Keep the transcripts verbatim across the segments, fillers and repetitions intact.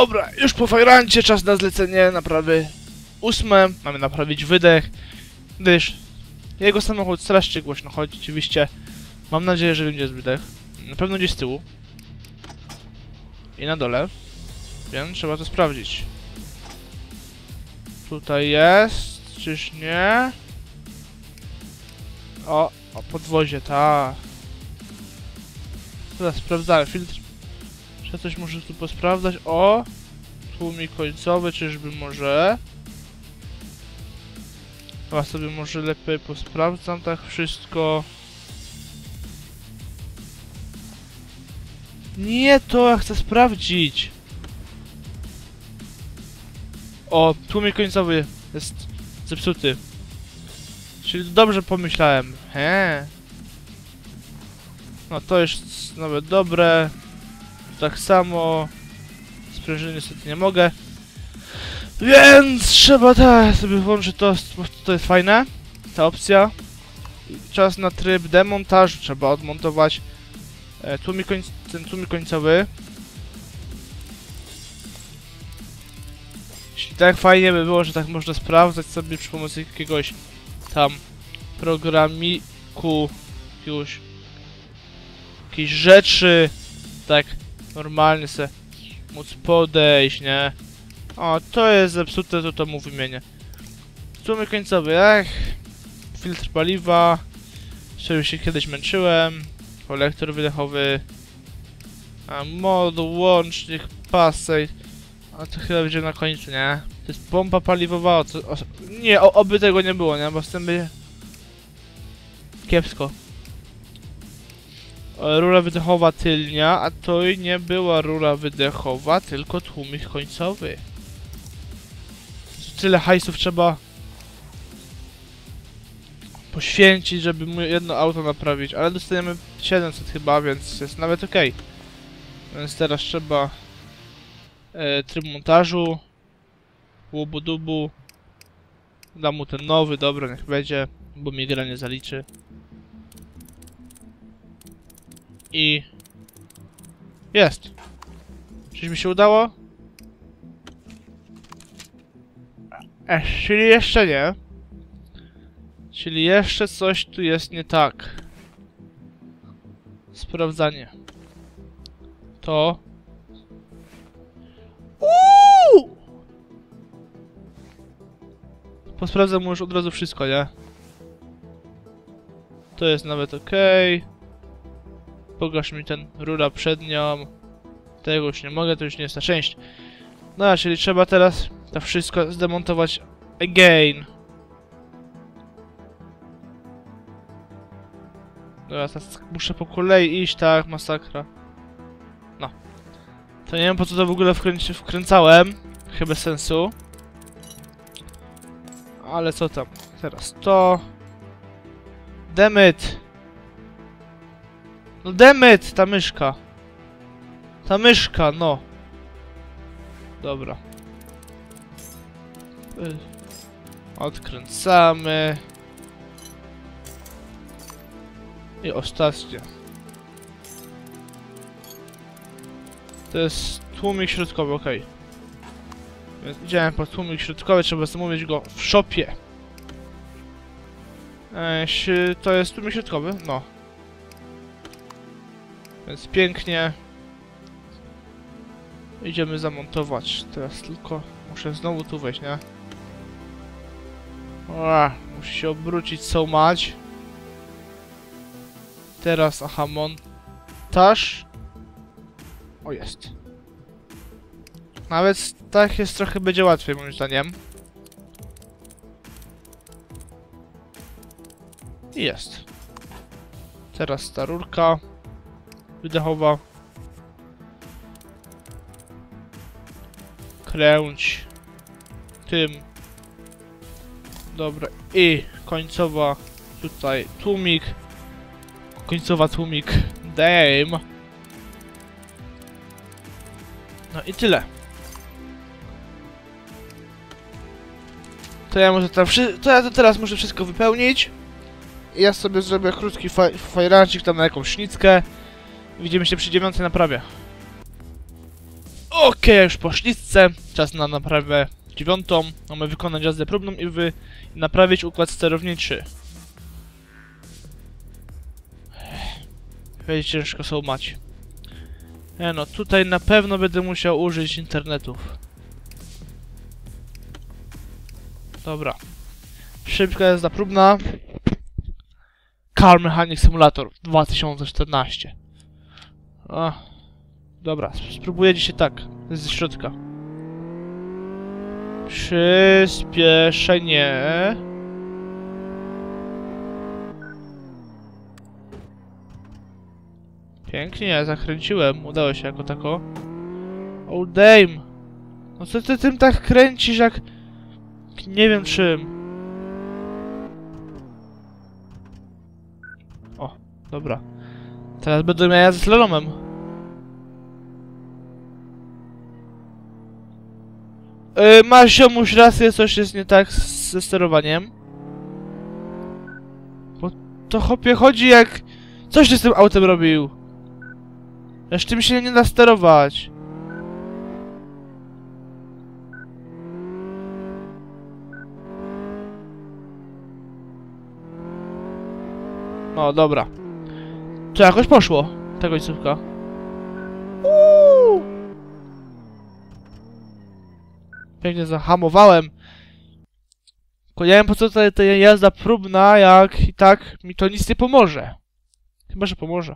Dobra, już po fajrancie, czas na zlecenie naprawy ósme. Mamy naprawić wydech, gdyż jego samochód strasznie głośno chodzi, oczywiście. Mam nadzieję, że będzie wydech. Na pewno gdzieś z tyłu. I na dole. Więc trzeba to sprawdzić. Tutaj jest, czyż nie? O, o podwozie, tak. Teraz sprawdzałem filtr. Czy coś może tu posprawdzać? O! Tłumik końcowy, czyżby może? Chyba sobie może lepiej posprawdzam tak wszystko. Nie, to ja chcę sprawdzić. O, tłumik końcowy jest zepsuty. Czyli dobrze pomyślałem. He. No to jest nawet dobre. Tak samo. Sprężyny niestety nie mogę. Więc trzeba tak sobie włączyć to, bo to jest fajne. Ta opcja. Czas na tryb demontażu. Trzeba odmontować e, tłumik koń, ten tłumik końcowy. Jeśli tak fajnie by było, że tak można sprawdzać sobie przy pomocy jakiegoś tam programiku już jakieś rzeczy tak normalnie se móc podejść, nie? O, to jest zepsute, to to mu wymienię. Tłumik końcowy, ech. Filtr paliwa. Z czym się kiedyś męczyłem. Kolektor wydechowy. A moduł, łącznik, pasej. A to chyba będzie na końcu, nie? To jest pompa paliwowa, o, co, o, nie, o, oby tego nie było, nie? Bo z tym by... kiepsko. O, rura wydechowa tylnia, a to i nie była rura wydechowa, tylko tłumik końcowy. Tyle hajsów trzeba poświęcić, żeby mu jedno auto naprawić, ale dostaniemy siedemset chyba, więc jest nawet ok. Więc teraz trzeba e, tryb montażu, łubu dubu, dam mu ten nowy, dobra, niech będzie, bo mi gra nie zaliczy. I jest. Czyż mi się udało? Ech, czyli jeszcze nie. Czyli jeszcze coś tu jest nie tak. Sprawdzanie. To. Uuu! Posprawdzam mu już od razu wszystko, nie? To jest nawet ok. Pokaż mi ten rura przednią. Tego już nie mogę, to już nie jest ta część. No, czyli trzeba teraz to wszystko zdemontować again. Dobra, teraz muszę po kolei iść, tak, masakra. No. To nie wiem, po co to w ogóle wkręci wkręcałem. Chyba bez sensu. Ale co tam? Teraz to. Dammit! No dammit! Ta myszka. Ta myszka, no. Dobra. Odkręcamy. I ostatnie. To jest tłumik środkowy, ok. Więc idziemy po tłumik środkowy, trzeba zamówić go w shopie. Eś, to jest tłumik środkowy? No. Więc pięknie. Idziemy zamontować. Teraz tylko muszę znowu tu wejść, nie? O, musi się obrócić so much. Teraz, aha, montaż. O, jest. Nawet tak jest trochę będzie łatwiej, moim zdaniem. I jest. Teraz ta rurka wydechowa. Kręć tym. Dobra. I końcowa tutaj tłumik. Końcowa tłumik dame. No i tyle. To ja może tam wszy to ja to teraz muszę wszystko wypełnić. I ja sobie zrobię krótki faj fajrancik tam na jakąś sznickę. Widzimy się przy dziewiątej naprawie. Okej, okay, już po szlitce. Czas na naprawę dziewiątą. Mamy wykonać jazdę próbną i wy naprawić układ sterowniczy. Będzie ciężko są mać. Nie no, tutaj na pewno będę musiał użyć internetów. Dobra. Szybka jazda próbna. Car Mechanic Simulator dwa tysiące czternaście. A, dobra, spróbuję dzisiaj tak, ze środka. Przyspieszenie. Pięknie, zakręciłem, udało się jako tako. Oh damn! No co ty tym tak kręcisz jak... nie wiem czym. O, dobra. Teraz będę miał jazdę slalomem. Yy, masz ziomuś rację, coś jest nie tak ze sterowaniem. Bo to chłopie chodzi jak... Coś ty z tym autem robił? Jeszcze tym się nie da sterować. No dobra. To jakoś poszło, ta końcówka. Uuu. Pięknie zahamowałem. Tylko nie wiem po co ta, ta jazda próbna, jak i tak mi to nic nie pomoże. Chyba, że pomoże.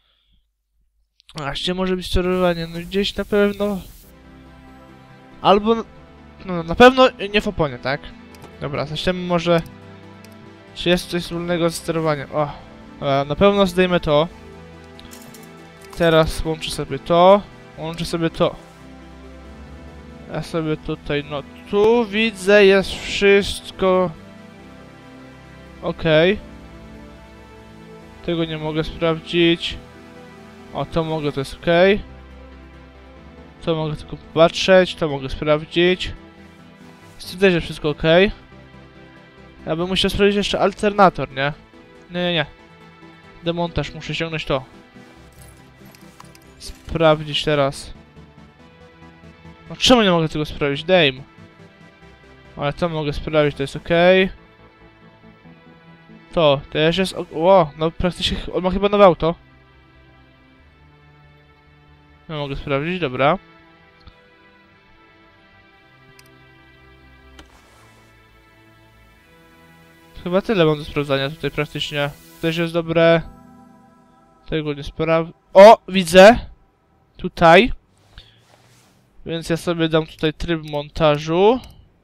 A gdzie może być sterowanie? No gdzieś na pewno... Albo... No na pewno nie w oponie, tak? Dobra, zacznijmy może... Czy jest coś wspólnego z sterowaniem? O! Na pewno zdejmę to. Teraz łączę sobie to. Łączę sobie to. Ja sobie tutaj, no tu widzę, jest wszystko... Okej. Okay. Tego nie mogę sprawdzić. O, to mogę, to jest ok. To mogę tylko popatrzeć, to mogę sprawdzić. Stwierdzę, że wszystko ok. Ja bym musiał sprawdzić jeszcze alternator, nie? Nie, nie, nie. Demontaż, muszę ściągnąć to. Sprawdzić teraz. No czemu nie mogę tego sprawdzić? Dame. Ale to mogę sprawdzić, to jest ok. To też jest... Ło, no praktycznie on ma chyba nowe auto. No mogę sprawdzić, dobra. Chyba tyle mam do sprawdzania tutaj praktycznie. Też jest dobre. Tego nie sprawdzę. O! Widzę! Tutaj. Więc ja sobie dam tutaj tryb montażu.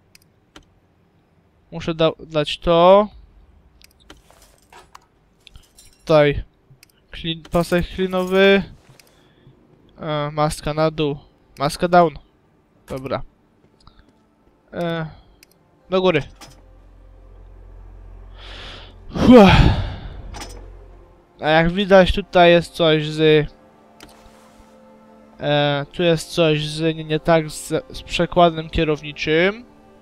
Muszę da dać to. Tutaj. Clean, pasek klinowy. E, maska na dół. Maska down. Dobra. E, do góry. Uff. A jak widać tutaj jest coś z... E, tu jest coś z nie, nie tak z, z przekładem kierowniczym.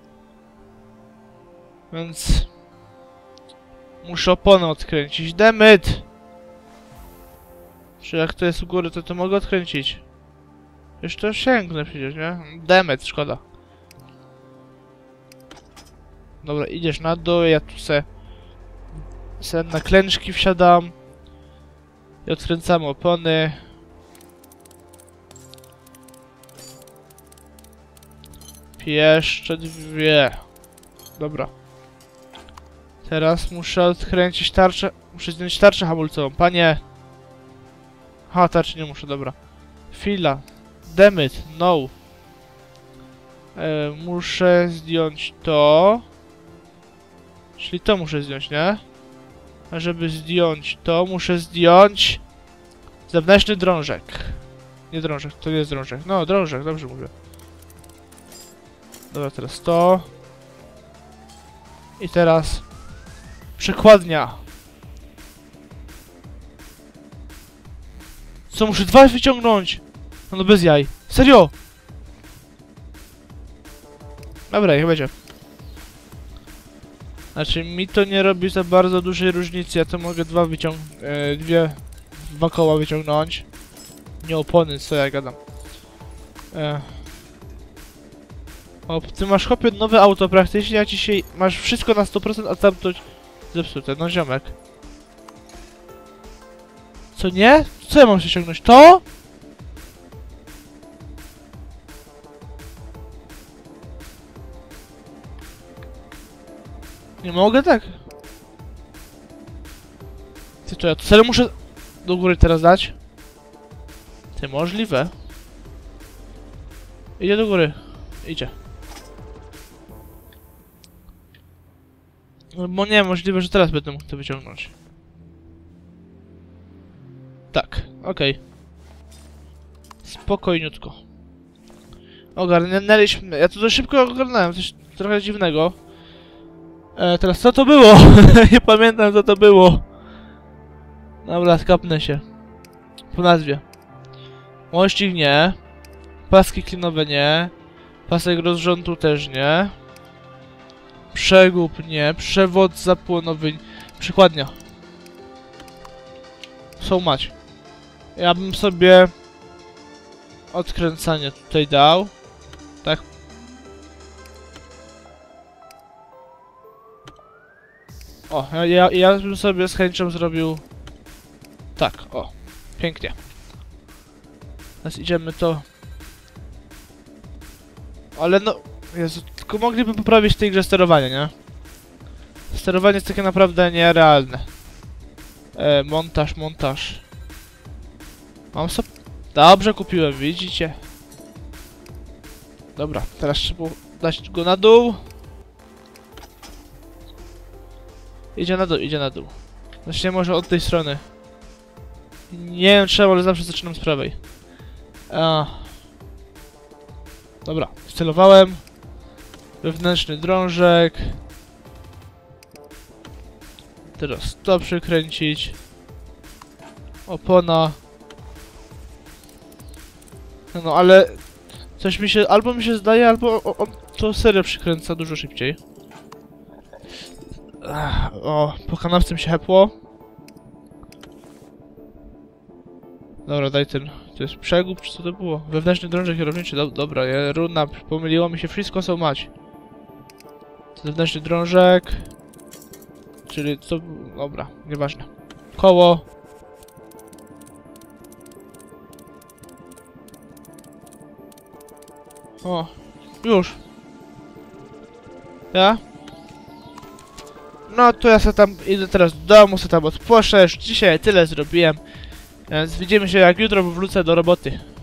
Więc... Muszę oponę odkręcić. Dammit! Czy jak to jest u góry, to to mogę odkręcić. Już to sięgnę przecież, nie? Dammit, szkoda. Dobra, idziesz na dół, ja tu se... se na klęczki wsiadam. I odkręcamy opony. Jeszcze dwie. Dobra. Teraz muszę odkręcić tarczę. Muszę zdjąć tarczę hamulcową, panie. Ha, tarczy nie muszę, dobra. Chwila. Dammit, no. E, muszę zdjąć to. Czyli to muszę zdjąć, nie? A żeby zdjąć to, muszę zdjąć zewnętrzny drążek. Nie drążek, to nie jest drążek. No, drążek, dobrze mówię. Dobra, teraz to. I teraz przekładnia. Co, muszę dwa wyciągnąć? No, no bez jaj. Serio? Dobra, niech będzie. Znaczy, mi to nie robi za bardzo dużej różnicy. Ja to mogę dwa wyciągnąć. Yy, dwie... Dwa koła wyciągnąć. Nie opony, co ja gadam. E. O, ty masz chłopie nowe auto praktycznie, a dzisiaj masz wszystko na sto procent, a tam to zepsute, no ziomek. Co nie? Co ja mam się ściągnąć? To? Nie mogę tak. Ty to ja to serio muszę do góry teraz dać? Ty możliwe. Idzie do góry. Idzie. No bo nie, możliwe, że teraz będę mógł to wyciągnąć. Tak, okej. Okay. Spokojniutko. Ogarnęliśmy. Ja to dość szybko ogarnąłem, coś trochę dziwnego. E, teraz co to było? Nie pamiętam co to było. Dobra, skapnę się. Po nazwie. Mościg nie. Paski klinowe nie. Pasek rozrządu też nie. Przegub nie. Przewód zapłonowy. Przykładnia. So much. Ja bym sobie odkręcanie tutaj dał. Tak. O, ja, ja bym sobie z chęcią zrobił tak, o. Pięknie. Teraz idziemy to. Ale no, Jezu, tylko mogliby poprawić w tej grze sterowanie, nie? Sterowanie jest takie naprawdę nierealne. E, montaż, montaż. Mam sobie... Dobrze kupiłem, widzicie? Dobra, teraz trzeba dać go na dół. Idzie na dół, idzie na dół. Zacznie może od tej strony. Nie wiem czemu, ale zawsze zaczynam z prawej. A. Dobra, wcelowałem. Wewnętrzny drążek. Teraz to przykręcić. Opona. No ale... Coś mi się... Albo mi się zdaje, albo on to serio przykręca dużo szybciej. O, po kanapce mi się hepło. Dobra, daj ten... To jest przegub, czy co to było? Wewnętrzny drążek kierowniczy, do, dobra, ja, runa, pomyliło mi się wszystko, co mać. Wewnętrzny drążek... Czyli co... Dobra, nieważne. Koło... O, już. Ja? No to ja sobie tam idę teraz do domu, sobie tam odpocznę, już dzisiaj tyle zrobiłem. Więc widzimy się jak jutro wrócę do roboty.